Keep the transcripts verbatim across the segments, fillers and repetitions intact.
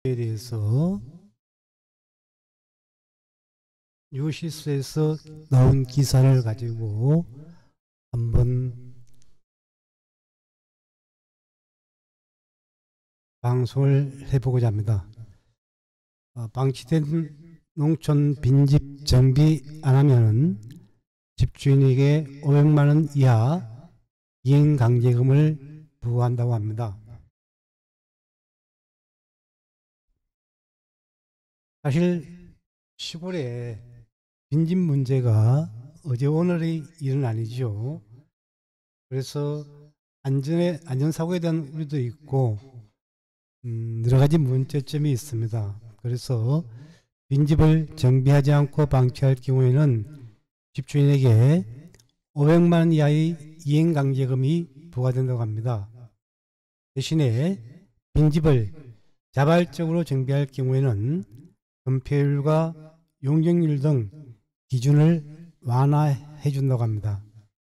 대해서 뉴시스에서 나온 기사를 가지고 한번 방송을 해보고자 합니다. 어, 방치된 농촌 빈집 정비 안 하면은 집주인에게 오백만 원 이하 이행강제금을 부과한다고 합니다. 사실 시골에 빈집 문제가 어제 오늘의 일은 아니죠. 그래서 안전에, 안전사고에 대한 우려도 있고 음, 여러 가지 문제점이 있습니다. 그래서 빈집을 정비하지 않고 방치할 경우에는 집주인에게 오백만 원 이하의 이행강제금이 부과된다고 합니다. 대신에 빈집을 자발적으로 정비할 경우에는 건폐율과 용적률 등 기준을 완화해 준다고 합니다.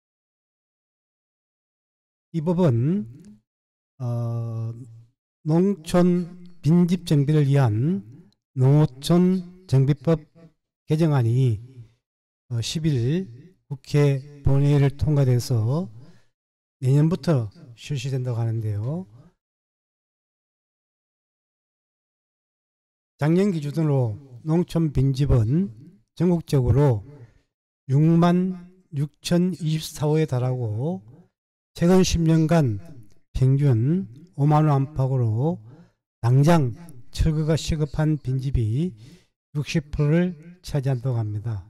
이 법은 어, 농촌 빈집 정비를 위한 농어촌 정비법 개정안이 어, 십 일 국회 본회의를 통과돼서 내년부터 실시된다고 하는데요. 작년 기준으로 농촌 빈집은 전국적으로 육만 육천이십사 호에 달하고 최근 십 년간 평균 오만 원 안팎으로 당장 철거가 시급한 빈집이 육십 퍼센트를 차지한다고 합니다.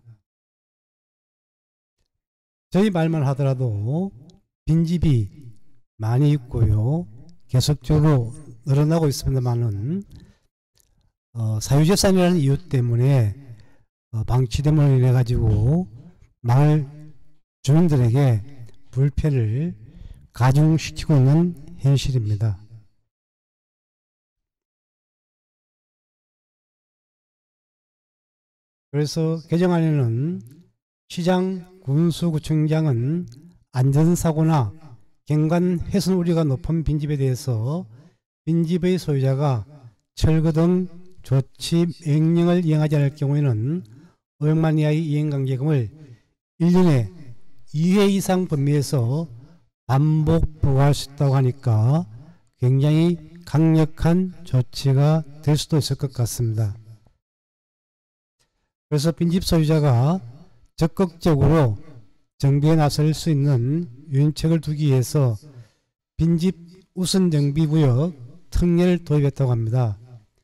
저희 말만 하더라도 빈집이 많이 있고요. 계속적으로 늘어나고 있습니다만은 어, 사유재산이라는 이유 때문에 어, 방치됨으로 인해 가지고 마을 주민들에게 불편을 가중시키고 있는 현실입니다. 그래서 개정안에는 시장 군수구청장은 안전사고나 경관 훼손 우려가 높은 빈집에 대해서 빈집의 소유자가 철거 등 조치 명령을 이행하지 않을 경우에는 오백만 이하의 이행강제금을 일 년에 이 회 이상 범위에서 반복 부과할 수 있다고 하니까 굉장히 강력한 조치가 될 수도 있을 것 같습니다. 그래서 빈집 소유자가 적극적으로 정비에 나설 수 있는 유인책을 두기 위해서 빈집 우선 정비 구역 특례를 도입했다고 합니다.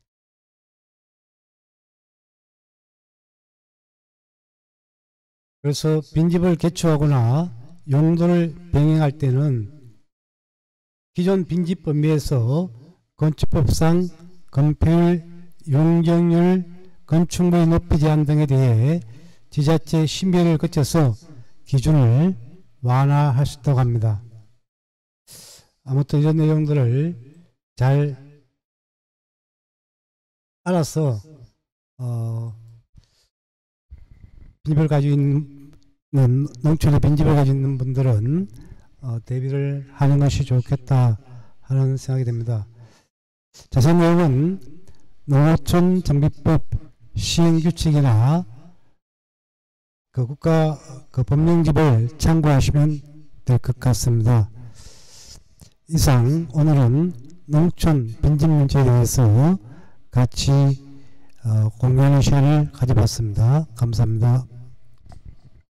그래서 빈집을 개초하거나 용도를 변경할 때는 기존 빈집 범위에서 건축법상 건폐율, 용적률, 건축물의 높이 제한 등에 대해 지자체 심의를 거쳐서 기준을 완화할 수 있다고 합니다. 아무튼 이런 내용들을 잘 알아서 어, 빈집을 가지고 있는 농촌에 빈집을 가지고 있는 분들은 어, 대비를 하는 것이 좋겠다 하는 생각이 됩니다. 자세한 내용은 농어촌 정비법 시행규칙이나 그 국가 그 법령집을 참고하시면 될 것 같습니다. 이상 오늘은 농촌 빈집 문제에 대해서 같이 어, 공유하는 시간을 가져봤습니다. 감사합니다.